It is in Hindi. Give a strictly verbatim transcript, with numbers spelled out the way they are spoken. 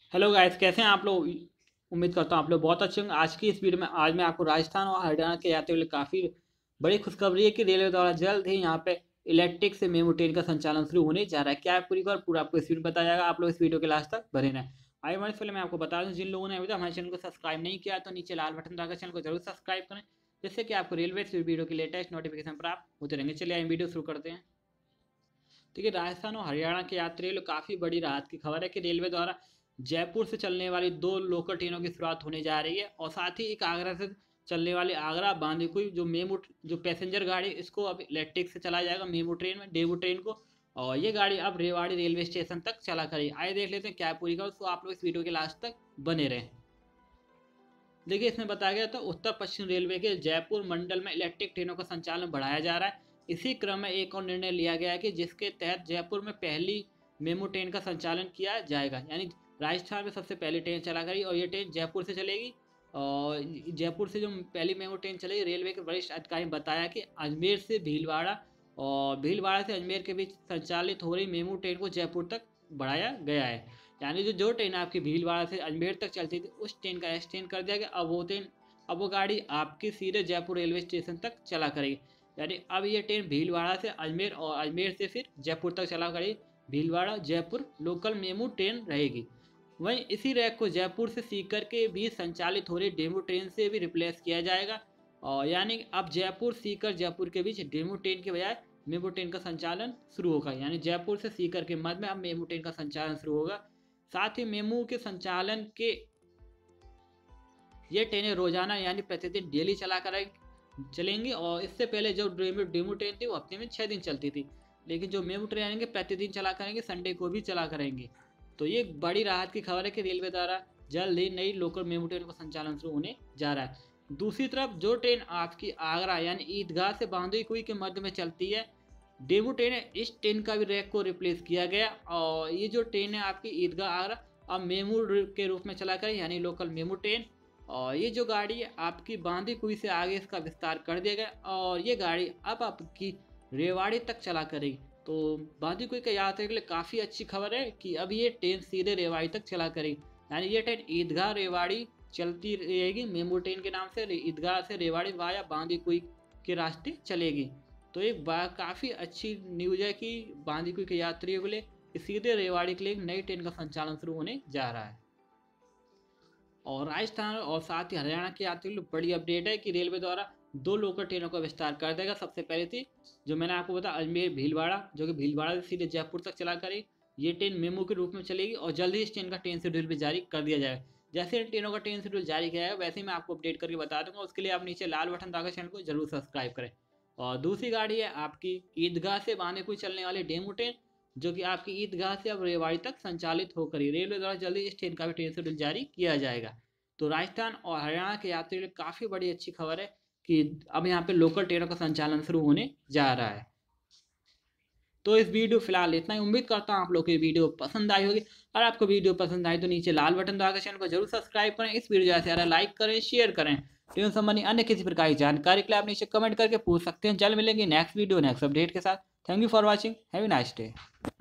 हेलो गाइस, कैसे हैं आप लोग। उम्मीद करता हूँ आप लोग बहुत अच्छे होंगे। आज की इस वीडियो में आज मैं आपको राजस्थान और हरियाणा के यात्रियों के लिए काफ़ी बड़ी खुशखबरी है कि रेलवे द्वारा जल्द ही यहाँ पे इलेक्ट्रिक से मेमू ट्रेन का संचालन शुरू होने जा रहा है। क्या है पूरी खबर, पूरा आपको इस वीडियो में बताया जाएगा। आप लोग इस वीडियो के लास्ट तक बने रहें। आइए बढ़ने से पहले मैं आपको बता दूं, जिन लोगों ने अभी तक हमारे चैनल को सब्सक्राइब नहीं किया तो नीचे लाल बटन दबाकर चैनल को जरूर सब्सक्राइब करें, जिससे कि आपको रेलवे से वीडियो की लेटेस्ट नोटिफिकेशन प्राप्त होते रहेंगे। चलिए आइए वीडियो शुरू करते हैं। देखिए, राजस्थान और हरियाणा के यात्रियों के लिए काफ़ी बड़ी राहत की खबर है कि रेलवे द्वारा जयपुर से चलने वाली दो लोकल ट्रेनों की शुरुआत होने जा रही है और साथ ही एक आगरा से चलने वाली आगरा बांदीकुई जो मेमू जो पैसेंजर गाड़ी, इसको अब इलेक्ट्रिक से चलाया जाएगा मेमू ट्रेन में, डेमू ट्रेन को। और ये गाड़ी अब रेवाड़ी रेलवे स्टेशन तक चला करेगी। आइए देख लेते हैं क्या पूरी का, उसको आप लोग इस वीडियो के लास्ट तक बने रहें। देखिए, इसमें बताया गया था उत्तर पश्चिम रेलवे के जयपुर मंडल में इलेक्ट्रिक ट्रेनों का संचालन बढ़ाया जा रहा है। इसी क्रम में एक और निर्णय लिया गया है कि जिसके तहत जयपुर में पहली मेमू ट्रेन का संचालन किया जाएगा। यानी राजस्थान में सबसे पहली ट्रेन चला करेगी और ये ट्रेन जयपुर से चलेगी। और जयपुर से जो पहली मेमू ट्रेन चलेगी, रेलवे के वरिष्ठ अधिकारी ने बताया कि अजमेर से भीलवाड़ा और भीलवाड़ा से अजमेर के बीच संचालित हो रही मेमू ट्रेन को जयपुर तक बढ़ाया गया है। यानी जो जो ट्रेन आपकी भीलवाड़ा से अजमेर तक चलती थी, उस ट्रेन का एक्सटेंड कर दिया गया। अब वो ट्रेन अब वो गाड़ी आपकी सीधे जयपुर रेलवे स्टेशन तक चला करेगी। यानी अब ये ट्रेन भीलवाड़ा से अजमेर और अजमेर से फिर जयपुर तक चला करेगी। Bhilwara Jaipur local MEMU train रहेगी। वहीं इसी रैक को जयपुर से सीकर के बीच संचालित हो रही डेमू ट्रेन से भी रिप्लेस किया जाएगा। और यानी अब जयपुर सीकर जयपुर के बीच डेमू ट्रेन के बजाय मेमू ट्रेन का संचालन शुरू होगा। यानी जयपुर से सीकर के मध्य में अब मेमू ट्रेन का संचालन शुरू होगा। साथ ही मेमू के संचालन के ये ट्रेनें रोजाना यानी प्रतिदिन डेली चला कर चलेंगी। और इससे पहले जो डेमू डेमू ट्रेन थी वो हफ्ते में छः दिन चलती थी, लेकिन जो मेमू ट्रेन आएंगे प्रतिदिन चला करेंगे, संडे को भी चला करेंगे। तो ये बड़ी राहत की खबर है कि रेलवे द्वारा जल्द ही नई लोकल मेमू ट्रेन का संचालन शुरू होने जा रहा है। दूसरी तरफ जो ट्रेन आपकी आगरा यानी ईदगाह से बांदीकुई के मध्य में चलती है, डेमू ट्रेन है, इस ट्रेन का भी रैक को रिप्लेस किया गया। और ये जो ट्रेन है आपकी ईदगाह आगरा अब मेमू के रूप में चला करें, यानी लोकल मेमू ट्रेन। और ये जो गाड़ी है आपकी बांदीकुई से आगे इसका विस्तार कर दिया गया और ये गाड़ी अब आपकी रेवाड़ी तक चला करेगी। तो बांदीकुई के यात्रियों के लिए काफ़ी अच्छी खबर है कि अब ये ट्रेन सीधे रेवाड़ी तक चला करेगी। यानी ये ट्रेन ईदगाह रेवाड़ी चलती रहेगी मेमू ट्रेन के नाम से। ईदगाह से रेवाड़ी वाया बांदीकुई के रास्ते चलेगी। तो एक काफ़ी अच्छी न्यूज़ है कि बांदीकुई के यात्रियों के लिए सीधे रेवाड़ी के लिए एक नई ट्रेन का संचालन शुरू होने जा रहा है। और राजस्थान और साथ ही हरियाणा के यात्रियों के लिए बड़ी अपडेट है कि रेलवे द्वारा दो लोकल ट्रेनों का विस्तार कर देगा। सबसे पहले थी जो मैंने आपको बताया अजमेर भीलवाड़ा, जो कि भीलवाड़ा से सीधे जयपुर तक चला करेगी। ये ट्रेन मेमू के रूप में चलेगी और जल्द ही इस ट्रेन का ट्रेन शेड्यूल भी जारी कर दिया जाएगा। जैसे इन ट्रेनों का ट्रेन शेड्यूल जारी किया है वैसे ही मैं आपको अपडेट करके बता दूंगा। उसके लिए आप नीचे लाल बटन दबाकर चैनल को जरूर सब्सक्राइब करें। और दूसरी गाड़ी है आपकी ईदगाह से बांदीकुई चलने वाली डेमू ट्रेन, जो कि आपकी ईदगाह से अब रेवाड़ी तक संचालित होकर ही रेलवे द्वारा जल्दी इस ट्रेन का भी ट्रेन शेड्यूल जारी किया जाएगा। तो राजस्थान और हरियाणा के यात्रियों के लिए काफ़ी बड़ी अच्छी खबर है कि अब यहाँ पे लोकल ट्रेनों का संचालन शुरू होने जा रहा है। तो इस वीडियो फिलहाल इतना ही। उम्मीद करता हूँ आप लोग को ये वीडियो पसंद आई होगी। अगर आपको वीडियो पसंद आई तो नीचे लाल बटन दबाकर चैनल को जरूर सब्सक्राइब करें। इस वीडियो ज़्यादा से ज़्यादा लाइक करें, शेयर करें। ट्रेन संबंधी अन्य किसी प्रकार की जानकारी के लिए आप नीचे कमेंट करके पूछ सकते हैं। जल्द मिलेंगे नेक्स्ट वीडियो नेक्स्ट अपडेट के साथ। Thank you for watching. Have a nice day.